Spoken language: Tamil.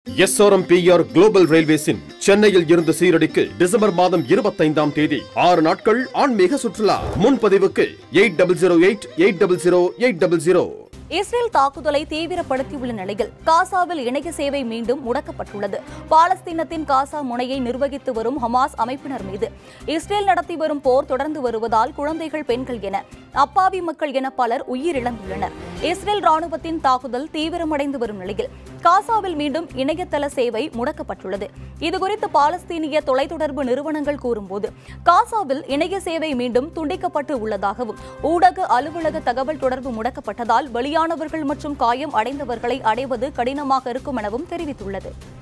SRMPR குளோபல் ரயில்வேஸின் சென்னையில் இருந்து சீரடிக்கு டிசம்பர் மாதம் 25ஆம் தேதி 6 நாட்கள் ஆன்மீக சுற்றுலா. முன்பதிவுக்கு 8008000800. இஸ்ரேல் தாக்குதலை தீவிரப்படுத்தியுள்ள நிலையில் காசாவில் இணைய சேவை மீண்டும் முடக்கப்பட்டுள்ளது. பாலஸ்தீனத்தின் காசா முனையை நிர்வகித்து வரும் ஹமாஸ் அமைப்பினர் மீது இஸ்ரேல் நடத்தி வரும் போர் தொடர்ந்து வருவதால் குழந்தைகள், பெண்கள் என அப்பாவி மக்கள் என பலர் உயிரிழந்துள்ளனர். இஸ்ரேல் ராணுவத்தின் தாக்குதல் தீவிரமடைந்து வரும் நிலையில் காசாவில் மீண்டும் இணையதள சேவை முடக்கப்பட்டுள்ளது. இதுகுறித்து பாலஸ்தீனிய தொலைத்தொடர்பு நிறுவனங்கள் கூறும்போது, காசாவில் இணைய சேவை மீண்டும் துண்டிக்கப்பட்டு உள்ளதாகவும் ஊடக அலுவலக தகவல் தொடர்பு முடக்கப்பட்டதால் வெளியானவர்கள் மற்றும் காயம் அடைந்தவர்களை அடைவது கடினமாக இருக்கும் எனவும் தெரிவித்துள்ளது.